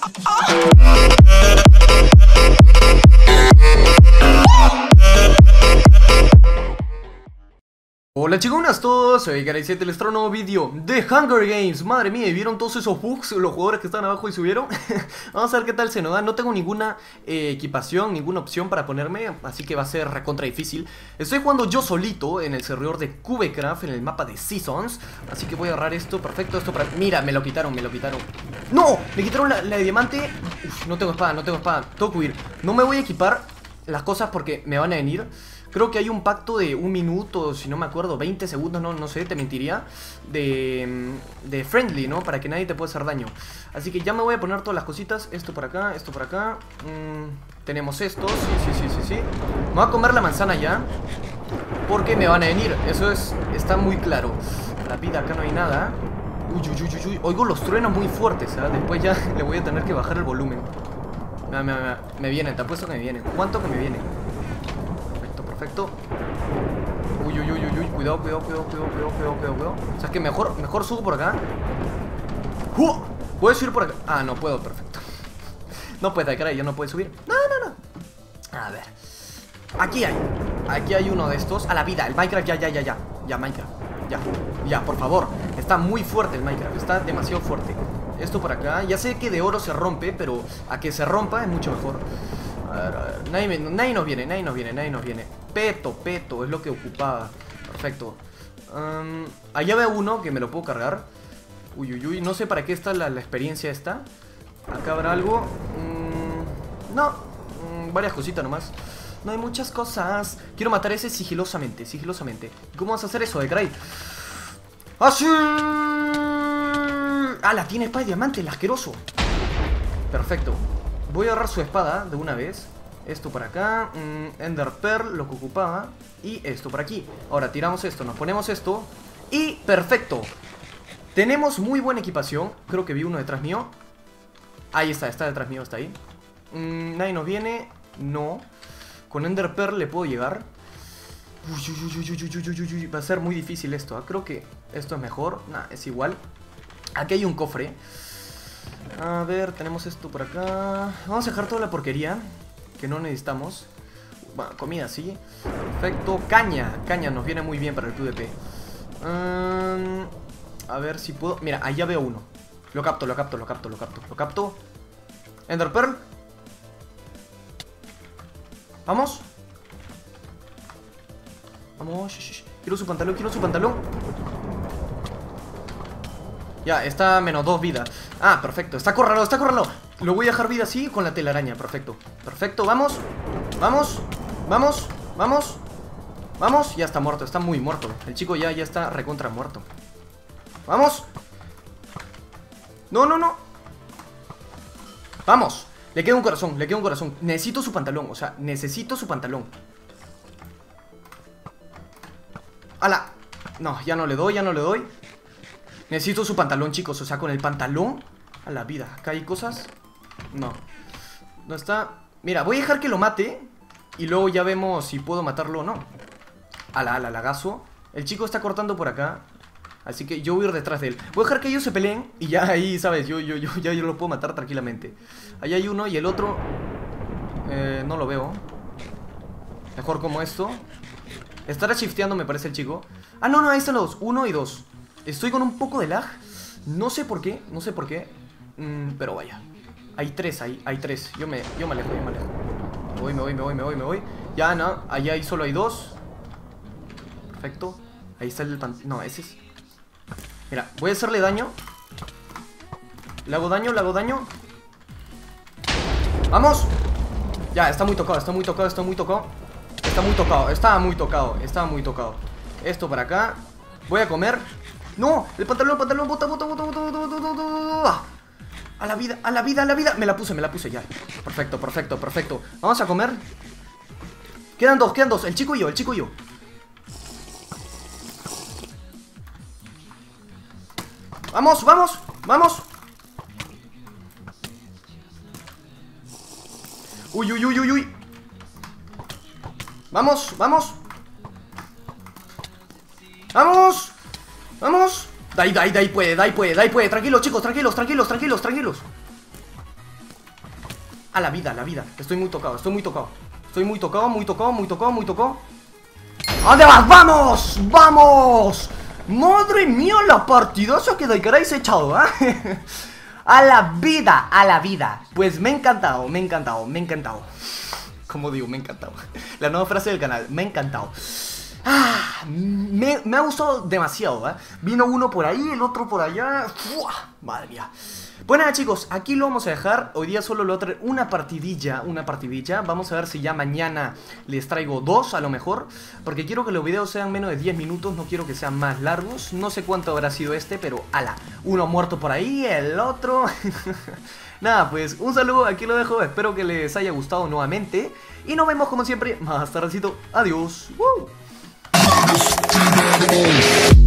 Hola chicos, todos, soy Gary7, les traigo un nuevo vídeo de Hunger Games. Madre mía, ¿vieron todos esos bugs? Los jugadores que están abajo y subieron. Vamos a ver qué tal se nos da. No tengo ninguna equipación, ninguna opción para ponerme, así que va a ser recontra difícil. Estoy jugando yo solito en el servidor de Cubecraft, en el mapa de Seasons. Así que voy a agarrar esto, perfecto, esto para... Mira, me lo quitaron, ¡No! Me quitaron la de diamante. Uf, no tengo espada, tengo que huir. No me voy a equipar las cosas porque me van a venir. Creo que hay un pacto de 1 minuto, si no me acuerdo, 20 segundos, no sé, te mentiría. De friendly, ¿no? Para que nadie te pueda hacer daño. Así que ya me voy a poner todas las cositas. Esto por acá, esto por acá. Tenemos esto, sí. Me voy a comer la manzana ya, porque me van a venir, eso está muy claro. La vida, acá no hay nada. Uy. Oigo los truenos muy fuertes, ¿sabes? Después ya le voy a tener que bajar el volumen. Me vienen, te apuesto que me vienen. ¿Cuánto que me vienen? Perfecto. Uy. Cuidado. O sea que mejor subo por acá. ¿Puedo subir por acá? Ah, no puedo, perfecto. No puede, caray, ya no puede subir. No. A ver. Aquí hay uno de estos. A la vida, el Minecraft, ya, Minecraft. Ya, por favor. Está muy fuerte el Minecraft, está demasiado fuerte. Esto por acá, ya sé que de oro se rompe, pero a que se rompa es mucho mejor. A ver, nadie nos viene. Peto, es lo que ocupaba. Perfecto. Allá veo uno que me lo puedo cargar. Uy, no sé para qué está la experiencia esta. Acá habrá algo. No, varias cositas nomás. No hay muchas cosas. Quiero matar a ese sigilosamente. ¿Cómo vas a hacer eso, Cray? ¡Así! ¡Ah, la tiene espada de diamante, el asqueroso! Perfecto. Voy a agarrar su espada de una vez. Esto por acá, Ender Pearl, lo que ocupaba. Y esto por aquí. Ahora tiramos esto, nos ponemos esto. Y perfecto. Tenemos muy buena equipación. Creo que vi uno detrás mío. Ahí está detrás mío, está ahí. Nadie nos viene. No. Con Ender Pearl le puedo llegar. Uy. Va a ser muy difícil esto. Creo que esto es mejor. Nah, es igual. Aquí hay un cofre. A ver, tenemos esto por acá. Vamos a dejar toda la porquería que no necesitamos. Bueno, comida sí. Perfecto, caña nos viene muy bien para el PvP. A ver si puedo. Mira, allá veo uno. Lo capto. Ender Pearl. Vamos. Quiero su pantalón. Ya, está a menos 2 vidas. Ah, perfecto, está acorralado. Lo voy a dejar vida así con la telaraña, perfecto. Vamos. Ya está muerto, está muy muerto. El chico ya está recontra muerto. Vamos. No. Vamos. Le queda un corazón. Necesito su pantalón, ¡Hala! No, ya no le doy. Necesito su pantalón, chicos. O sea, con el pantalón a la vida. ¿Acá hay cosas? No está. Mira, voy a dejar que lo mate y luego ya vemos si puedo matarlo o no. A la lagazo. El chico está cortando por acá, así que yo voy a ir detrás de él. Voy a dejar que ellos se peleen y ya ahí, ¿sabes? Yo lo puedo matar tranquilamente. Allá hay uno y el otro no lo veo. Mejor como esto. Estará shifteando, me parece, el chico. Ah, no, ahí están los 1 y 2. Estoy con un poco de lag. No sé por qué. Pero vaya. Hay 3 ahí, hay 3. Yo me alejo. Me voy. Ya, no, allá solo hay 2. Perfecto. Ahí está el pan... No, ese es... Mira, voy a hacerle daño. Le hago daño. ¡Vamos! Ya, está muy tocado. Estaba muy tocado. Esto para acá. Voy a comer. ¡No! El pantalón, bota. A la vida. Me la puse ya. Perfecto. Vamos a comer. Quedan dos. El chico y yo. Vamos. Uy. Vamos. Dai puede. Tranquilos, chicos, tranquilos. A la vida, a la vida. Estoy muy tocado, estoy muy tocado. Estoy muy tocado, muy tocado, muy tocado, muy tocado. ¿A dónde vas? ¡Vamos! ¡Vamos! Madre mía, la partidaza que Daikarai se ha echado, ¿eh? A la vida, a la vida. Pues me ha encantado, me ha encantado, me ha encantado. Como digo, me ha encantado. La nueva frase del canal, me ha encantado. Me ha gustado demasiado, ¿eh? Vino uno por ahí, el otro por allá. ¡Fua! Madre mía. Pues nada, chicos, aquí lo vamos a dejar. Hoy día solo lo traigo una partidilla, Vamos a ver si ya mañana les traigo dos, a lo mejor, porque quiero que los videos sean menos de 10 minutos. No quiero que sean más largos. No sé cuánto habrá sido este, pero ala, uno muerto por ahí, el otro. Nada, pues un saludo, aquí lo dejo. Espero que les haya gustado nuevamente y nos vemos como siempre más tardecito. Adiós. ¡Woo!